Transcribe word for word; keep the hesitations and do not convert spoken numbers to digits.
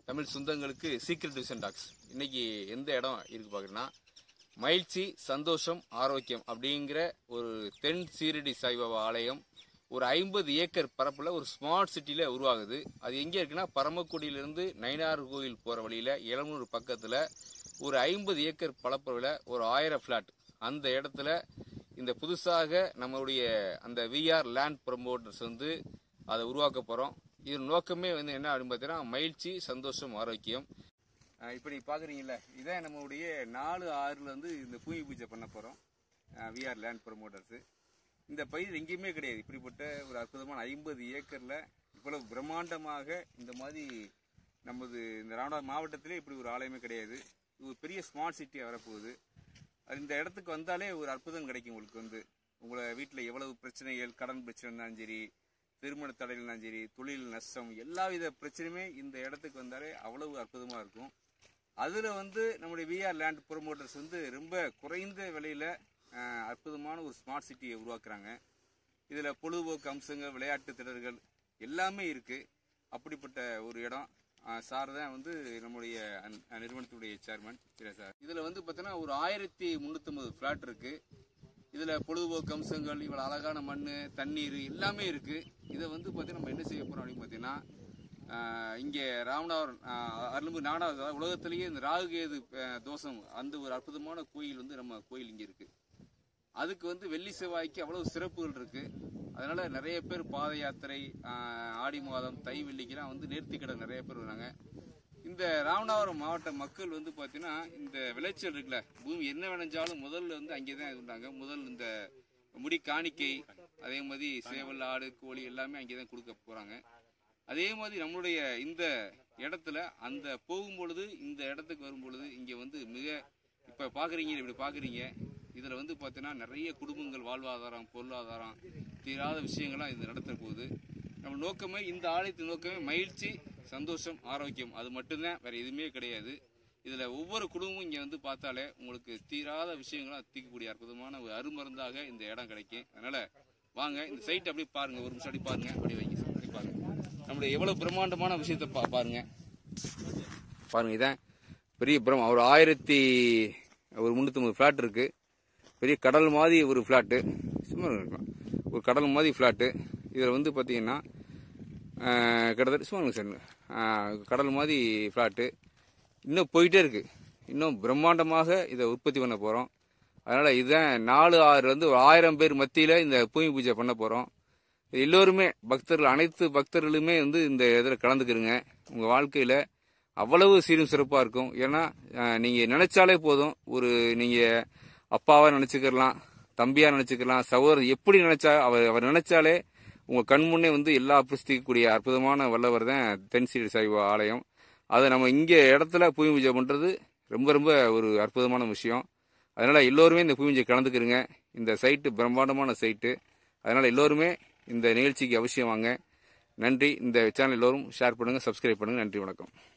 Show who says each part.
Speaker 1: தமிழ் சொந்தங்களுக்கு secret division tax இன்னைக்கு எந்த இடம் இருக்கு பாக்குறேன்னா, மகிழ்ச்சி சந்தோஷம் ஆரோக்கியம் அப்படிங்கிற ஒரு தென் சீரடி சாய்பாபா ஆலயம் ஒரு ஐம்பது ஏக்கர் பரப்புல ஒரு ஸ்மார்ட் சிட்டில உருவாகுது. அது எங்க இருக்குன்னா, பரமக்குடியிலிருந்து நயினார் கோயில் போற வழியில எழுநூறு பக்கத்துல ஒரு ஐம்பது ஏக்கர் பரப்புல ஒரு ஆயிரம் பிளாட். அந்த இடத்துல இந்த புதுசாக நம்மளுடைய அந்த விஆர் லேண்ட் ப்ரமோட்டர்ஸ் வந்து அதை உருவாக்க போறோம். இது நோக்கமே வந்து என்ன அப்படின்னு பார்த்தீங்கன்னா, மகிழ்ச்சி சந்தோஷம் ஆரோக்கியம். இப்போ நீ பாக்குறீங்கல்ல, இதான் நம்மளுடைய நாலு ஆறுல வந்து இந்த பூமி பூஜை பண்ண போறோம். விஆர் லேண்ட் ப்ரமோட்டர்ஸ் இந்த பயிர் எங்கேயுமே கிடையாது. இப்படிப்பட்ட ஒரு அற்புதமான ஐம்பது ஏக்கர்ல இவ்வளவு பிரம்மாண்டமாக இந்த மாதிரி நமது இந்த ராமநாதபுரம் மாவட்டத்திலே இப்படி ஒரு ஆலயமே கிடையாது. இது ஒரு பெரிய ஸ்மார்ட் சிட்டி வரப்போகுது. இந்த இடத்துக்கு வந்தாலே ஒரு அற்புதம் கிடைக்கும். உங்களுக்கு வந்து உங்களை வீட்டில் எவ்வளவு பிரச்சனைகள், கடன் பிரச்சனைனாலும் சரி, திருமண தடையில்னாலும் சரி, தொழில் நஷ்டம், எல்லா வித பிரச்சனையுமே இந்த இடத்துக்கு வந்தாலே அவ்வளவு அற்புதமாக இருக்கும். அதில் வந்து நம்முடைய விஆர் லேண்ட் ப்ரமோட்டர்ஸ் வந்து ரொம்ப குறைந்த விலையில அற்புதமான ஒரு ஸ்மார்ட் சிட்டியை உருவாக்குறாங்க. இதில் பொழுதுபோக்கு அம்சங்கள், விளையாட்டு திடல்கள் எல்லாமே இருக்கு. அப்படிப்பட்ட ஒரு இடம். சார் தான் வந்து நம்முடைய நிறுவனத்துடைய சேர்மன் சார். இதில் வந்து பார்த்தீங்கன்னா ஒரு ஆயிரத்தி முந்நூற்றி ஐம்பது ஃப்ளாட் இருக்கு. இதில் பொழுதுபோக்கு அம்சங்கள், இவ்வளோ அழகான மண், தண்ணீர் எல்லாமே இருக்கு. இதை வந்து பார்த்தீங்கன்னா நம்ம என்ன செய்ய போகிறோம் அப்படின்னு பார்த்தீங்கன்னா, இங்கே ராமநாதபுரம் அருள்மிகு நாடாவது உலகத்திலேயே இந்த ராகுகேது தோஷம் அந்த ஒரு அற்புதமான கோயில் வந்து நம்ம கோயில் இங்கே இருக்கு. அதுக்கு வந்து வெள்ளி செவ்வாய்க்கு அவ்வளவு சிறப்புகள் இருக்கு. அதனால நிறைய பேர் பாத யாத்திரை, ஆடி மாதம், தை வெள்ளிக்கெல்லாம் வந்து நேர்த்திக்கடை நிறைய பேர் வராங்க. இந்த ராமநாதபுரம் மாவட்ட மக்கள் வந்து பார்த்தீங்கன்னா, இந்த விளைச்சல் இருக்குல்ல, பூமி என்ன விளைஞ்சாலும் முதல்ல வந்து அங்கே தான் இருந்தாங்க. முதல் இந்த முடி காணிக்கை, அதே மாதிரி சேவல், ஆடு, கோழி எல்லாமே அங்கே தான் கொடுக்க போறாங்க. அதே மாதிரி நம்மளுடைய இந்த இடத்துல அந்த போகும்பொழுது, இந்த இடத்துக்கு வரும்பொழுது இங்கே வந்து மிக இப்போ பார்க்குறீங்க, இப்படி பார்க்குறீங்க, இதில் வந்து பார்த்தீங்கன்னா நிறைய குடும்பங்கள் வாழ்வாதாரம், பொருளாதாரம், தீராத விஷயங்கள்லாம் இது நடத்த போகுது. நம்ம நோக்கமே, இந்த ஆலயத்தின் நோக்கமே மகிழ்ச்சி சந்தோஷம் ஆரோக்கியம். அது மட்டும்தான், வேற எதுவுமே கிடையாது. இதில் ஒவ்வொரு குடும்பமும் இங்கே வந்து பார்த்தாலே உங்களுக்கு தீராத விஷயங்களாம் தீர்க்கக்கூடிய அற்புதமான ஒரு அருமருந்தாக இந்த இடம் கிடைக்கும். அதனால வாங்க இந்த சைட் அப்படியே பாருங்க, ஒரு நிமிஷம் அப்படி பாருங்க, அப்படி வைங்க, அப்படி பாருங்க. நம்மளுடைய எவ்வளவு பிரம்மாண்டமான விஷயத்தை பா பாருங்க பாருங்க. இதான் பெரிய பிரம் ஒரு ஆயிரத்தி ஒரு முன்னூத்தி ஐம்பது பிளாட் இருக்கு. பெரிய கடல் மாதிரி ஒரு பிளாட்டு, சும்மா இருக்கலாம், ஒரு கடல் மாதிரி பிளாட்டு. இதில் வந்து பார்த்தீங்கன்னா கிட்டத்தட்ட சும்மா சார் கடல் மாதிரி பிளாட்டு இன்னும் போயிட்டே இருக்கு. இன்னும் பிரம்மாண்டமாக இதை உற்பத்தி பண்ண போகிறோம். அதனால் இதுதான் நாலு ஆறு வந்து ஒரு ஆயிரம் பேர் மத்தியில் இந்த பூமி பூஜை பண்ண போகிறோம். எல்லோருமே பக்தர்கள், அனைத்து பக்தர்களுமே வந்து இந்த இதில் கலந்துக்கிறங்க. உங்கள் வாழ்க்கையில் அவ்வளவு சீரும் சிறப்பாக இருக்கும். ஏன்னா நீங்கள் நினைச்சாலே போதும், ஒரு நீங்கள் அப்பாவா நினைச்சுக்கலாம், தம்பியா நினைச்சுக்கலாம், சகோதரர் எப்படி நினைச்சா அவர் அவர் நினைச்சாலே உங்க கண் முன்னே வந்து எல்லா பிரஸ்திக்கக்கூடிய அற்புதமான வல்லவர் தான் தென் சீரடி சாய்பாபா ஆலயம். அதை நம்ம இங்க இடத்துல பூமி பூஜை பண்றது ரொம்ப ரொம்ப ஒரு அற்புதமான விஷயம். அதனால எல்லோருமே இந்த பூமி பூஜை கலந்துக்கிறங்க. இந்த சைட்டு பிரம்மாண்டமான சைட்டு. அதனால எல்லோருமே இந்த நிகழ்ச்சிக்கு அவசியம் வாங்க. நன்றி. இந்த சேனல் எல்லோரும் ஷேர் பண்ணுங்க, சப்ஸ்கிரைப் பண்ணுங்க. நன்றி, வணக்கம்.